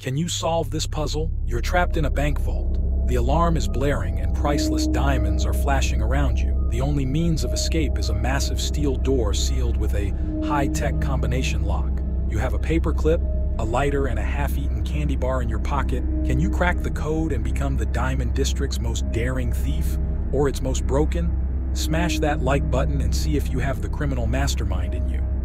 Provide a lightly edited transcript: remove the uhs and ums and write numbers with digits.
Can you solve this puzzle? You're trapped in a bank vault. The alarm is blaring and priceless diamonds are flashing around you. The only means of escape is a massive steel door sealed with a high-tech combination lock. You have a paperclip, a lighter, and a half-eaten candy bar in your pocket. Can you crack the code and become the Diamond District's most daring thief, or its most broken? Smash that like button and see if you have the criminal mastermind in you.